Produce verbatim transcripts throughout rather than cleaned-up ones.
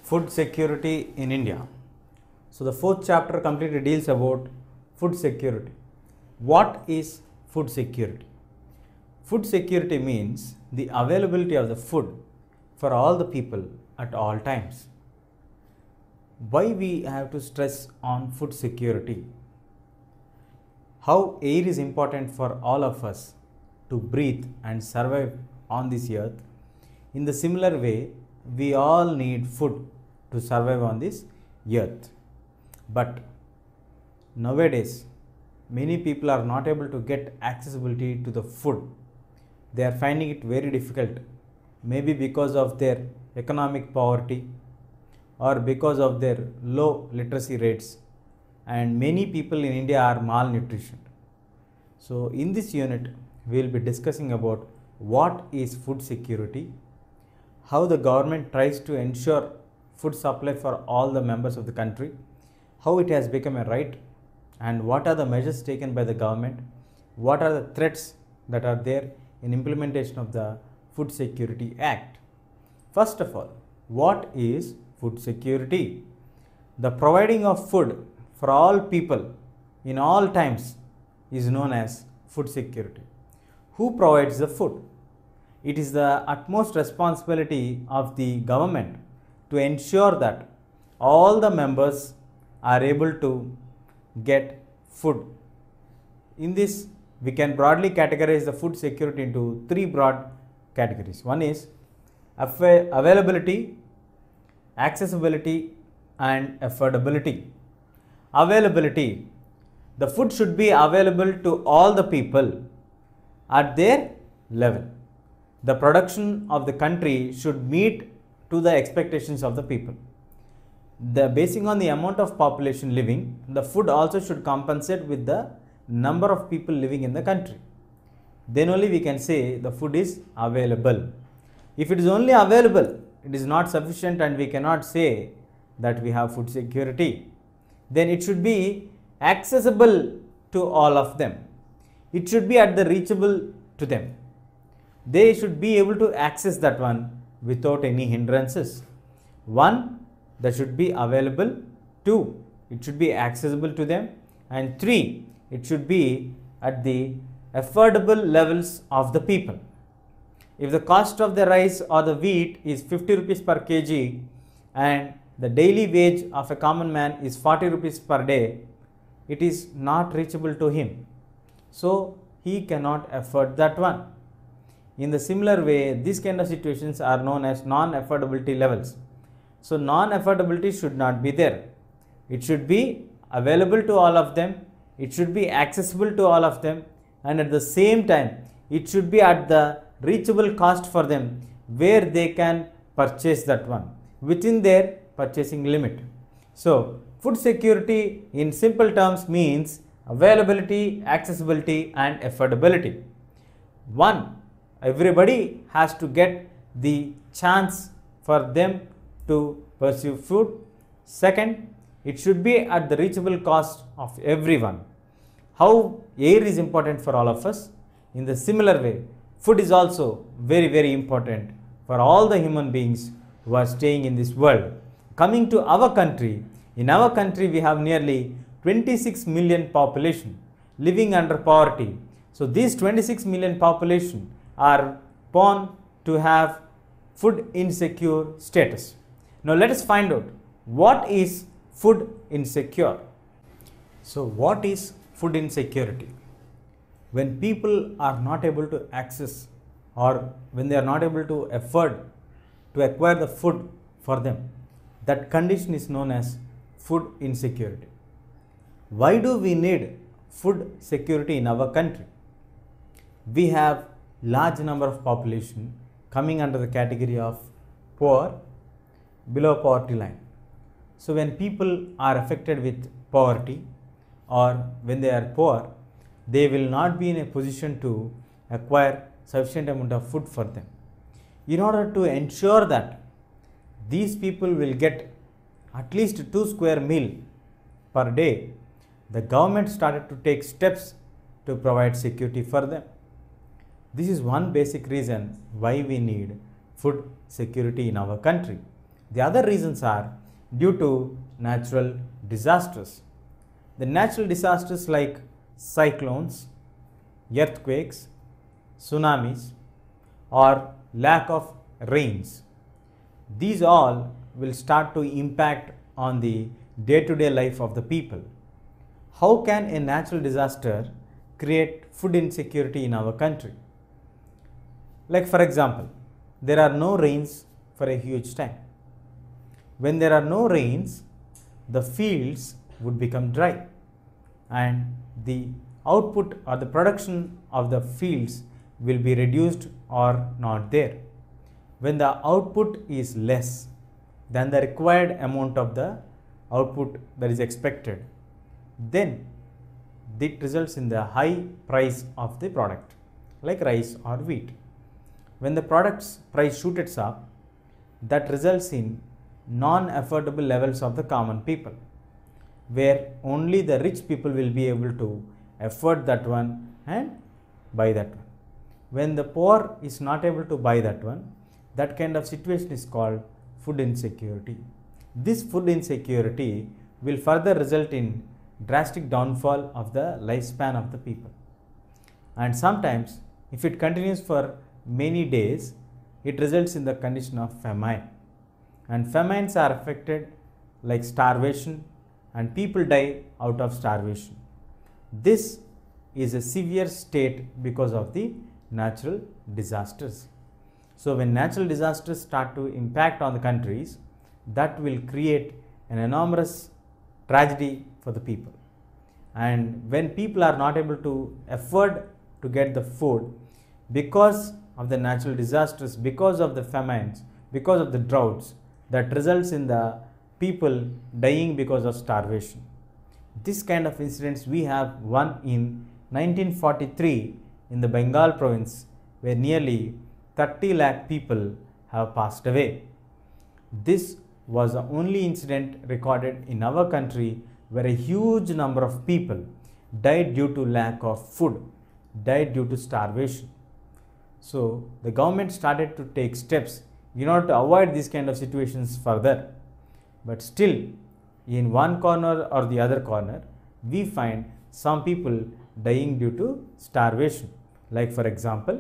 Food security in India. So the fourth chapter completely deals about food security. What is food security? Food security means the availability of the food for all the people at all times. Why we have to stress on food security? How air is important for all of us to breathe and survive on this earth. In the similar way, we all need food to survive on this earth. But nowadays, many people are not able to get accessibility to the food. They are finding it very difficult, maybe because of their economic poverty or because of their low literacy rates, and many people in India are malnutrition. So in this unit, we will be discussing about what is food security, how the government tries to ensure food supply for all the members of the country, how it has become a right, and what are the measures taken by the government, what are the threats that are there in implementation of the Food Security Act. First of all, what is food security? The providing of food for all people in all times is known as food security. Who provides the food? It is the utmost responsibility of the government to ensure that all the members are able to get food. In this, we can broadly categorize the food security into three broad categories. One is availability, accessibility, and affordability. Availability. The food should be available to all the people at their level. The production of the country should meet to the expectations of the people. The basing on the amount of population living, the food also should compensate with the number of people living in the country. Then only we can say the food is available. If it is only available, it is not sufficient and we cannot say that we have food security. Then it should be accessible to all of them. It should be at the reachable to them. They should be able to access that one without any hindrances. One, that should be available. Two, it should be accessible to them. And three, it should be at the affordable levels of the people. If the cost of the rice or the wheat is fifty rupees per kg and the daily wage of a common man is forty rupees per day, it is not reachable to him. So he cannot afford that one. In the similar way, these kind of situations are known as non-affordability levels. So non-affordability should not be there. It should be available to all of them. It should be accessible to all of them. And at the same time, it should be at the reachable cost for them where they can purchase that one within their purchasing limit. So food security in simple terms means availability, accessibility, and affordability. One, everybody has to get the chance for them to pursue food. Second, it should be at the reachable cost of everyone. How air is important for all of us, in the similar way, food is also very very important for all the human beings who are staying in this world. Coming to our country, in our country we have nearly twenty-six million population living under poverty. So these twenty-six million population are born to have food insecure status. Now let us find out what is food insecure. So what is food insecurity? When people are not able to access or when they are not able to afford to acquire the food for them, that condition is known as food insecurity. Why do we need food security in our country? We have large number of population coming under the category of poor, below poverty line. So when people are affected with poverty or when they are poor, they will not be in a position to acquire sufficient amount of food for them. In order to ensure that these people will get at least two square meal per day, the government started to take steps to provide security for them. This is one basic reason why we need food security in our country. The other reasons are due to natural disasters. The natural disasters like cyclones, earthquakes, tsunamis, or lack of rains. These all will start to impact on the day-to-day life of the people. How can a natural disaster create food insecurity in our country? Like for example, there are no rains for a huge time. When there are no rains, the fields would become dry and the output or the production of the fields will be reduced or not there. When the output is less than the required amount of the output that is expected, then it results in the high price of the product like rice or wheat. When the product's price shoots up, that results in non-affordable levels of the common people, where only the rich people will be able to afford that one and buy that one. When the poor is not able to buy that one, that kind of situation is called food insecurity. This food insecurity will further result in drastic downfall of the lifespan of the people. And sometimes, if it continues for many days, it results in the condition of famine. And famines are affected like starvation, and people die out of starvation. This is a severe state because of the natural disasters. So when natural disasters start to impact on the countries, that will create an enormous tragedy for the people. And when people are not able to afford to get the food because of the natural disasters, because of the famines, because of the droughts, that results in the people dying because of starvation. This kind of incidents we have one in nineteen forty-three in the Bengal province, where nearly thirty lakh people have passed away. This was the only incident recorded in our country where a huge number of people died due to lack of food, died due to starvation. So the government started to take steps in order to avoid these kind of situations further. But still, in one corner or the other corner, we find some people dying due to starvation. Like for example,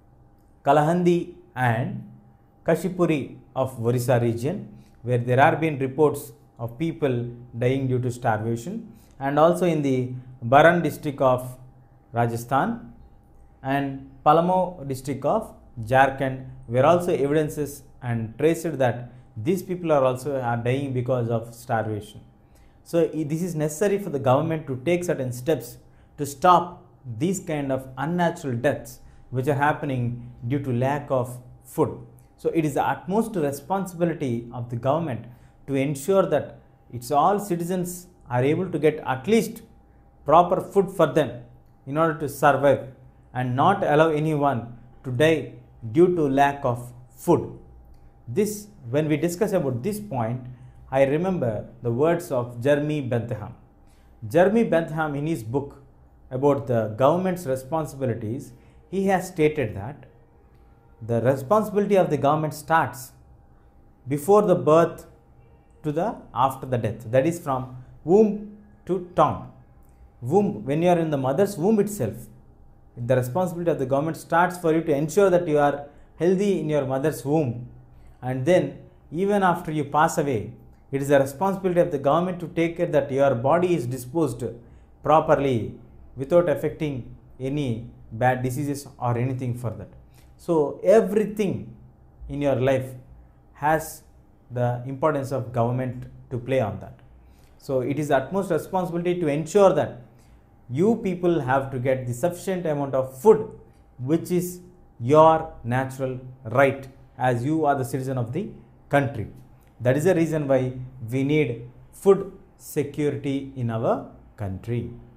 Kalahandi and Kashipuri of Orissa region, where there are been reports of people dying due to starvation, and also in the Baran district of Rajasthan and Palamo district of Jharkhand, where also evidences and traced that these people are also are dying because of starvation. So this is necessary for the government to take certain steps to stop these kind of unnatural deaths which are happening due to lack of food. So it is the utmost responsibility of the government to ensure that its all citizens are able to get at least proper food for them in order to survive, and not allow anyone to die due to lack of food. This, when we discuss about this point, I remember the words of Jeremy Bentham. Jeremy Bentham, in his book about the government's responsibilities, he has stated that the responsibility of the government starts before the birth to the after the death, that is from womb to tomb. Womb, when you are in the mother's womb itself, the responsibility of the government starts for you to ensure that you are healthy in your mother's womb, and then even after you pass away, it is the responsibility of the government to take care that your body is disposed properly without affecting any bad diseases or anything for that. So everything in your life has the importance of government to play on that. So it is the utmost responsibility to ensure that you people have to get the sufficient amount of food, which is your natural right as you are the citizen of the country. That is the reason why we need food security in our country.